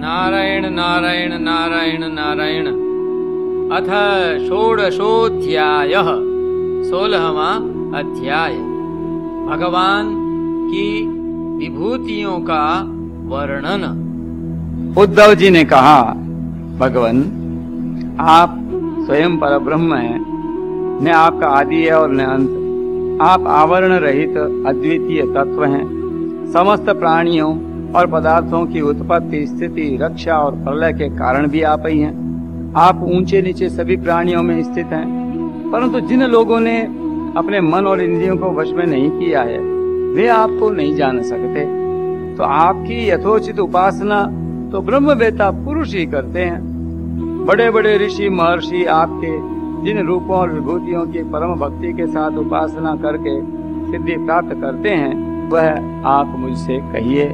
नारायण नारायण नारायण नारायण। अथ षोडशोऽध्यायः 16वां अध्याय। भगवान की विभूतियों का वर्णन। उद्धव जी ने कहा, भगवान आप स्वयं परब्रह्म हैं, न आपका आदि है और न अंत। आप आवरण रहित अद्वितीय तत्व हैं। समस्त प्राणियों और पदार्थों की उत्पत्ति, स्थिति, रक्षा और प्रलय के कारण भी आप ही हैं। आप ऊंचे नीचे सभी प्राणियों में स्थित हैं, परंतु जिन लोगों ने अपने मन और इंद्रियों को वश में नहीं किया है वे आपको नहीं जान सकते। तो आपकी यथोचित उपासना तो ब्रह्मवेत्ता पुरुष ही करते हैं। बड़े बड़े ऋषि महर्षि आपके जिन रूपों और विभूतियों की परम भक्ति के साथ उपासना करके सिद्धि प्राप्त करते हैं वह आप मुझसे कहिए।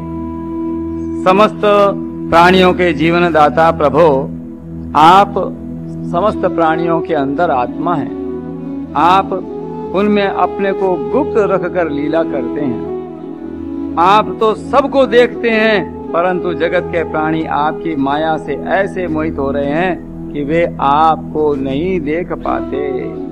समस्त प्राणियों के जीवन दाता प्रभो, आप समस्त प्राणियों के अंदर आत्मा हैं। आप उनमें अपने को गुप्त रखकर लीला करते हैं। आप तो सबको देखते हैं, परंतु जगत के प्राणी आपकी माया से ऐसे मोहित हो रहे हैं कि वे आपको नहीं देख पाते।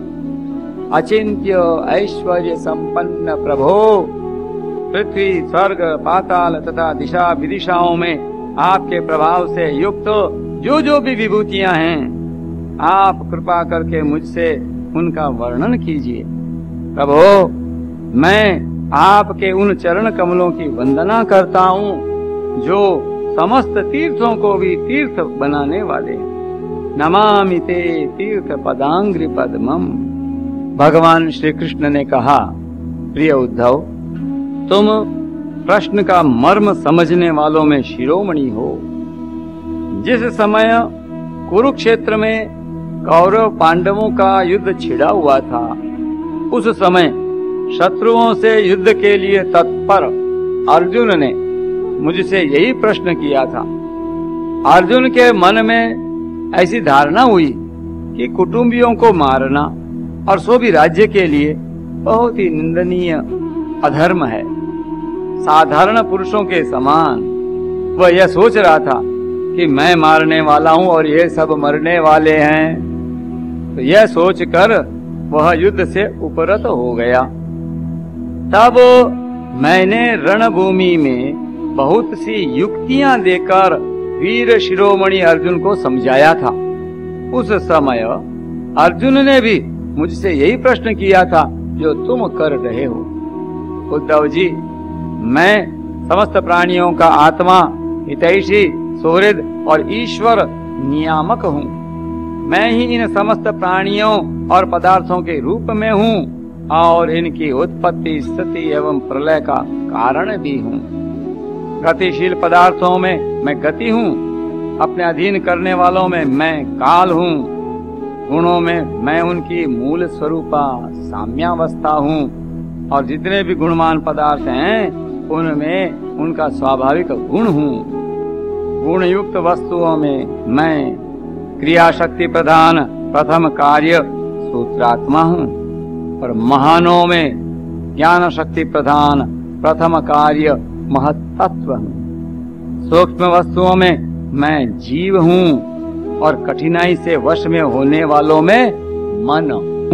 अचिंत्य ऐश्वर्य संपन्न प्रभो, पृथ्वी, स्वर्ग, पाताल तथा दिशा विदिशाओं में आपके प्रभाव से युक्त जो जो भी विभूतियां हैं, आप कृपा करके मुझसे उनका वर्णन कीजिए। प्रभो, मैं आपके उन चरण कमलों की वंदना करता हूँ जो समस्त तीर्थों को भी तीर्थ बनाने वाले हैं। नमामि ते तीर्थ पदांग्रि पद्मम। भगवान श्री कृष्ण ने कहा, प्रिय उद्धव, तुम प्रश्न का मर्म समझने वालों में शिरोमणि हो। जिस समय कुरुक्षेत्र में कौरव पांडवों का युद्ध छिड़ा हुआ था, उस समय शत्रुओं से युद्ध के लिए तत्पर अर्जुन ने मुझसे यही प्रश्न किया था। अर्जुन के मन में ऐसी धारणा हुई कि कुटुंबियों को मारना और सो भी राज्य के लिए बहुत ही निंदनीय अधर्म है। साधारण पुरुषों के समान वह यह सोच रहा था कि मैं मारने वाला हूं और ये सब मरने वाले हैं। तो यह सोचकर वह युद्ध से उपरत हो गया। तब मैंने रणभूमि में बहुत सी युक्तियां देकर वीर शिरोमणि अर्जुन को समझाया था। उस समय अर्जुन ने भी मुझसे यही प्रश्न किया था जो तुम कर रहे हो। उद्धव जी, मैं समस्त प्राणियों का आत्मा, हितैषी, सुहृद और ईश्वर नियामक हूँ। मैं ही इन समस्त प्राणियों और पदार्थों के रूप में हूँ और इनकी उत्पत्ति, स्थिति एवं प्रलय का कारण भी हूँ। गतिशील पदार्थों में मैं गति हूँ, अपने अधीन करने वालों में मैं काल हूँ, गुणों में मैं उनकी मूल स्वरूपा साम्यावस्था हूँ और जितने भी गुणमान पदार्थ हैं उनमें उनका स्वाभाविक गुण हूँ। गुण युक्त वस्तुओं में मैं क्रिया शक्ति प्रधान प्रथम कार्य सूत्रात्मा हूँ और महानों में ज्ञान शक्ति प्रधान प्रथम कार्य महत्तत्व हूँ। सूक्ष्म वस्तुओं में मैं जीव हूँ और कठिनाई से वश में होने वालों में मन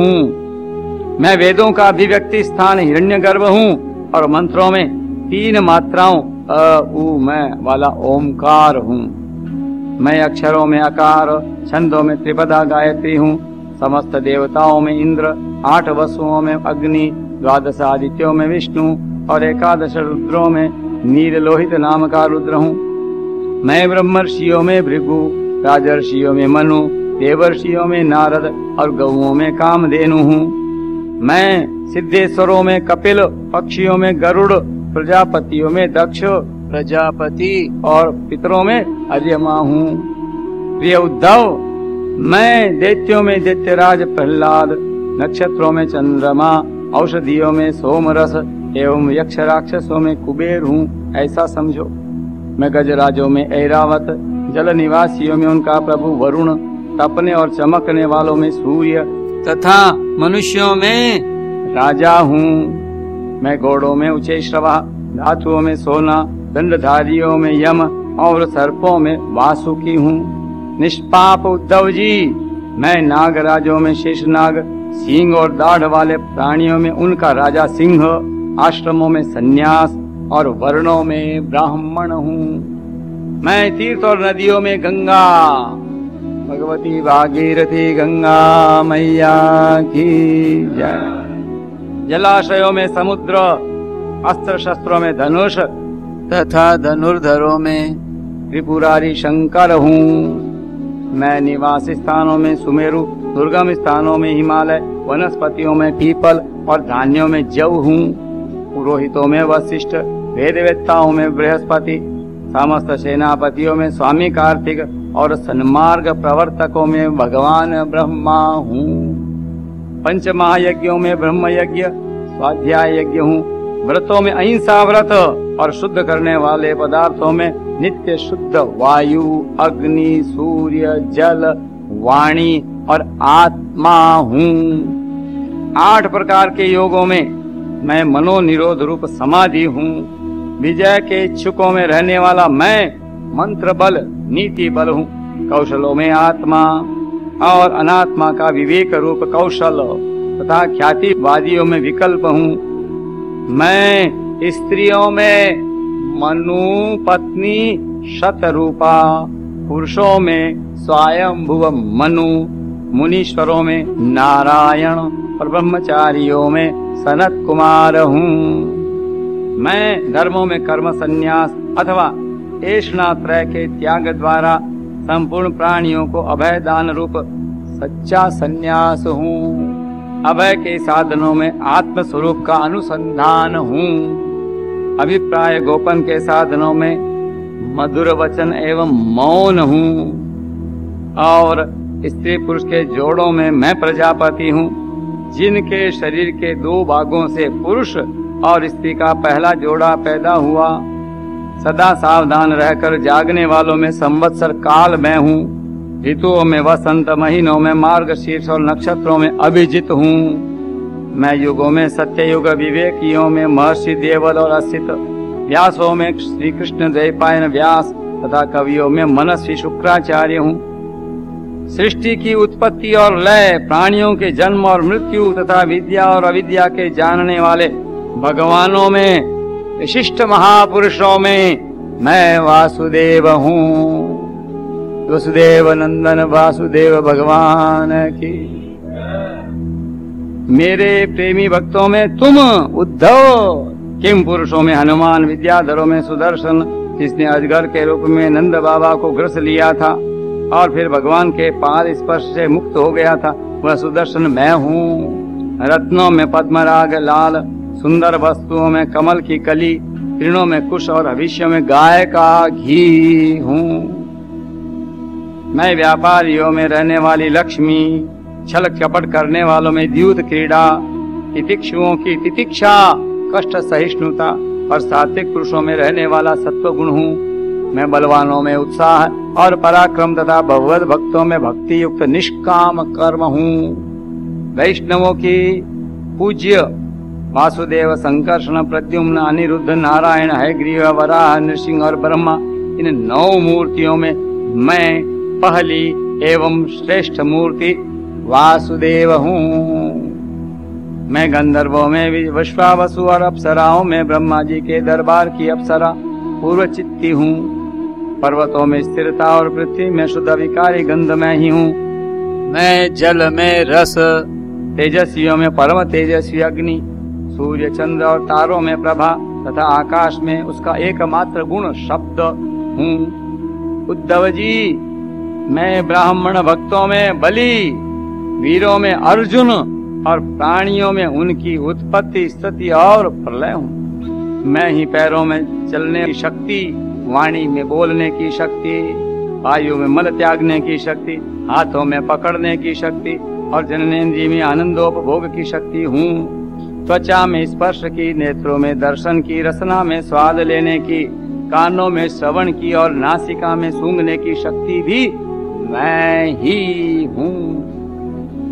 हूँ। मैं वेदों का अभिव्यक्ति स्थान हिरण्यगर्भ हूँ और मंत्रों में 3 मात्राओं अ उ मैं वाला ओमकार हूँ। मैं अक्षरों में अकार, छंदों में त्रिपदा गायत्री हूँ। समस्त देवताओं में इंद्र, 8 वसुओं में अग्नि, 12 आदित्यों में विष्णु और 11 रुद्रों में नील लोहित नाम का रुद्र हूँ। मैं ब्रह्मर्षियों में भृगु, राजर्षियों में मनु, देवर्षियों में नारद और गौओं में कामधेनु हूँ। मैं सिद्धेश्वरों में कपिल, पक्षियों में गरुड़, प्रजापतियों में दक्ष प्रजापति और पितरों में अर्यमा हूँ। प्रिय उद्धव, मैं दैत्यों में दैत्यराज प्रहलाद, नक्षत्रों में चंद्रमा, औषधियों में सोमरस एवं यक्ष राक्षसों में कुबेर हूँ, ऐसा समझो। मैं गजराजों में ऐरावत, जल निवासियों में उनका प्रभु वरुण, तपने और चमकने वालों में सूर्य तथा मनुष्यों में राजा हूँ। मैं घोड़ों में उच्चैश्रवा, धातुओं में सोना, दंडधारियों में यम, और सर्पों में वासुकी हूँ। निष्पाप उद्धव जी, मैं नागराजों में शेषनाग, सींग और दाढ़ वाले प्राणियों में उनका राजा सिंह, आश्रमों में सन्यास और वर्णों में ब्राह्मण हूँ। मैं तीर्थ और नदियों में गंगा, भगवती भागीरथी गंगा मैया की जय। जलाशयों में समुद्र, अस्त्र शस्त्रों में धनुष तथा धनुर्धरों में त्रिपुरारी शंकर हूँ। मैं निवास स्थानों में सुमेरु, दुर्गम स्थानों में हिमालय, वनस्पतियों में पीपल और धान्यों में जव हूँ। पुरोहितों में वशिष्ठ, वेदवेत्ताओं में बृहस्पति, समस्त सेनापतियों में स्वामी कार्तिक और सन्मार्ग प्रवर्तकों में भगवान ब्रह्मा हूँ। पंच महायज्ञों में ब्रह्म यज्ञ, स्वाध्याय यज्ञ हूँ। व्रतों में अहिंसा व्रत और शुद्ध करने वाले पदार्थों में नित्य शुद्ध वायु, अग्नि, सूर्य, जल, वाणी और आत्मा हूँ। 8 प्रकार के योगों में मैं मनोनिरोध रूप समाधि हूँ। विजय के इच्छुकों में रहने वाला मैं मंत्र बल, नीति बल हूँ। कौशलों में आत्मा और अनात्मा का विवेक रूप कौशल तथा ख्यातिवादियों में विकल्प हूँ। मैं स्त्रियों में मनु पत्नी शतरूपा, पुरुषों में स्वयंभुव मनु, मुनीश्वरों में नारायण और ब्रह्मचारियों में सनत कुमार हूँ। मैं धर्मों में कर्म संन्यास अथवा ऐष्णात्रय के त्याग द्वारा संपूर्ण प्राणियों को अभय दान रूप सच्चा संन्यास हूँ। अभय के साधनों में आत्म स्वरूप का अनुसंधान हूँ। अभिप्राय गोपन के साधनों में मधुर वचन एवं मौन हूँ। और स्त्री पुरुष के जोड़ों में मैं प्रजापति हूँ, जिनके शरीर के 2 भागों से पुरुष और स्त्री का पहला जोड़ा पैदा हुआ। सदा सावधान रहकर जागने वालों में संवत्सर काल मैं हूँ। ऋतुओं में वसंत, महीनों में मार्गशीर्ष और नक्षत्रों में अभिजित हूँ। मैं युगों में सत्ययुग, विवेकियों में महर्षि देवल और असित, व्यासों में श्री कृष्ण द्वैपायन व्यास तथा कवियों में मनस्वी शुक्राचार्य हूँ। सृष्टि की उत्पत्ति और लय, प्राणियों के जन्म और मृत्यु तथा विद्या और अविद्या के जानने वाले भगवानों में, विशिष्ट महापुरुषों में मैं वासुदेव हूँ। वसुदेव नंदन वासुदेव भगवान की। मेरे प्रेमी भक्तों में तुम उद्धव, किम पुरुषों में हनुमान, विद्याधरों में सुदर्शन, जिसने अजगर के रूप में नंद बाबा को ग्रस लिया था और फिर भगवान के पाद स्पर्श से मुक्त हो गया था, वह सुदर्शन मैं हूँ। रत्नों में पद्मराग लाल, सुंदर वस्तुओं में कमल की कली, तृणों में कुश और भविष्य में गाय का घी हूँ। मैं व्यापारियों में रहने वाली लक्ष्मी, छल कपट करने वालों में द्यूत क्रीड़ा, तितिक्षुओं की तितिक्षा, कष्ट सहिष्णुता और सात्विक पुरुषों में रहने वाला सत्व गुण हूँ। मैं बलवानों में उत्साह और पराक्रम तथा भगवत भक्तों में भक्ति युक्त निष्काम कर्म हूँ। वैष्णवों की पूज्य वासुदेव, संकर्षण, प्रद्युम्न, अनिरुद्ध, नारायण, हयग्रीव, वराह, नृसिंह और ब्रह्मा, इन 9 मूर्तियों में मैं पहली एवं श्रेष्ठ मूर्ति वासुदेव हूँ। मैं गंधर्वों में विश्वावसु और अप्सराओं में ब्रह्मा जी के दरबार की अप्सरा पूर्व चित्ती हूँ। पर्वतों में स्थिरता और पृथ्वी में शुद्ध विकारी गंध मैं ही हूँ। मैं जल में रस, तेजस्वियों में परम तेजस्वी अग्नि, सूर्य, चंद्र और तारों में प्रभा तथा आकाश में उसका एकमात्र गुण शब्द हूँ। उद्धव जी, मैं ब्राह्मण भक्तों में बलि, वीरों में अर्जुन और प्राणियों में उनकी उत्पत्ति, स्थिति और प्रलय हूँ। मैं ही पैरों में चलने की शक्ति, वाणी में बोलने की शक्ति, वायु में मल त्यागने की शक्ति, हाथों में पकड़ने की शक्ति और जननेन्द्रिय में आनंदोपभोग की शक्ति हूँ। त्वचा में स्पर्श की, नेत्रों में दर्शन की, रसना में स्वाद लेने की, कानों में श्रवण की और नासिका में सूंघने की शक्ति भी मैं ही हूँ।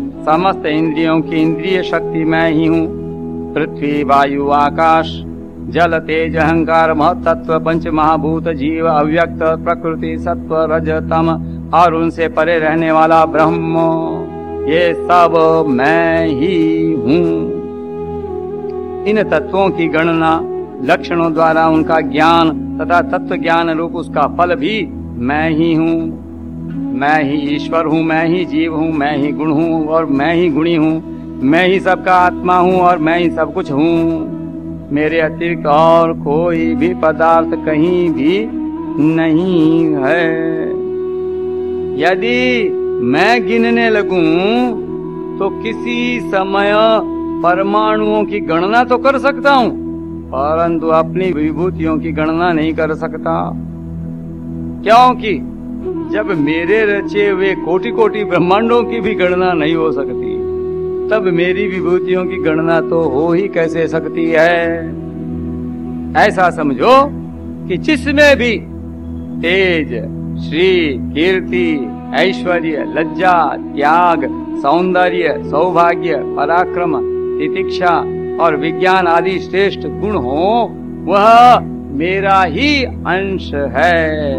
समस्त इंद्रियों की इंद्रिय शक्ति मैं ही हूँ। पृथ्वी, वायु, आकाश, जल तेज अहंकार महतत्व पंच महाभूत जीव अव्यक्त प्रकृति सत्व रज तम और उनसे परे रहने वाला ब्रह्म, ये सब मैं ही हूँ। इन तत्वों की गणना लक्षणों द्वारा उनका ज्ञान तथा तत्व ज्ञान रूप उसका फल भी मैं ही हूँ। मैं ही ईश्वर हूँ, मैं ही जीव हूँ, मैं ही गुण हूँ और मैं ही गुणी हूँ, मैं ही सबका आत्मा हूँ और मैं ही सब कुछ हूँ। मेरे अतिरिक्त और कोई भी पदार्थ कहीं भी नहीं है। यदि मैं गिनने लगूं तो किसी समय परमाणुओं की गणना तो कर सकता हूं, परंतु अपनी विभूतियों की गणना नहीं कर सकता, क्योंकि जब मेरे रचे हुए कोटि कोटि ब्रह्मांडों की भी गणना नहीं हो सकती, तब मेरी विभूतियों की गणना तो हो ही कैसे सकती है। ऐसा समझो कि जिसमें भी तेज, श्री, कीर्ति, ऐश्वर्य, लज्जा, त्याग, सौंदर्य, सौभाग्य, पराक्रम, तितिक्षा और विज्ञान आदि श्रेष्ठ गुण हो, वह मेरा ही अंश है।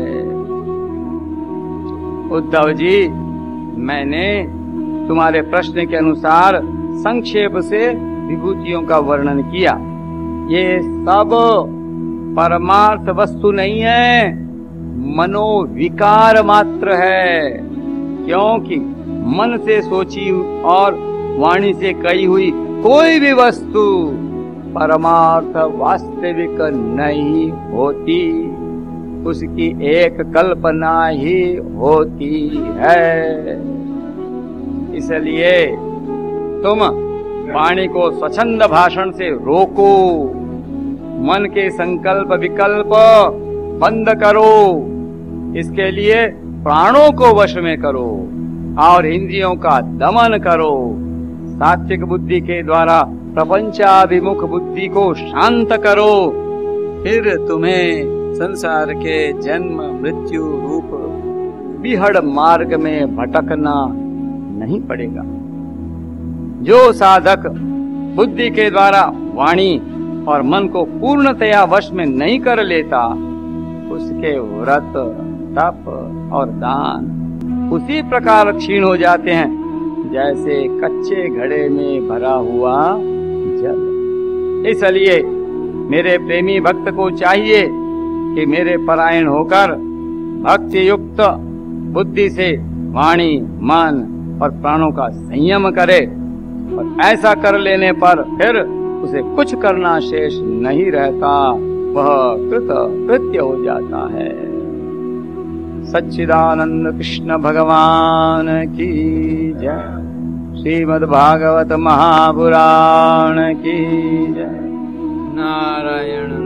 उद्धव जी, मैंने तुम्हारे प्रश्न के अनुसार संक्षेप से विभूतियों का वर्णन किया। ये सब परमार्थ वस्तु नहीं है, मनोविकार मात्र है, क्योंकि मन से सोची और वाणी से कही हुई कोई भी वस्तु परमार्थ वास्तविक नहीं होती, उसकी एक कल्पना ही होती है। इसलिए तुम वाणी को स्वच्छंद भाषण से रोको, मन के संकल्प विकल्प बंद करो, इसके लिए प्राणों को वश में करो और इंद्रियों का दमन करो। सात्विक बुद्धि के द्वारा प्रपंचाभिमुख बुद्धि को शांत करो, फिर तुम्हें संसार के जन्म मृत्यु रूप बिहड़ मार्ग में भटकना नहीं पड़ेगा। जो साधक बुद्धि के द्वारा वाणी और मन को पूर्णतया वश में नहीं कर लेता, उसके व्रत, तप और दान उसी प्रकार क्षीण हो जाते हैं जैसे कच्चे घड़े में भरा हुआ जल। इसलिए मेरे प्रेमी भक्त को चाहिए कि मेरे परायण होकर भक्ति युक्त बुद्धि से वाणी, मन और प्राणों का संयम करे, और ऐसा कर लेने पर फिर उसे कुछ करना शेष नहीं रहता, वह कृत कृत्य हो जाता है। सच्चिदानंद कृष्ण भगवान की जय। श्रीमद् भागवत महापुराण की जय। नारायण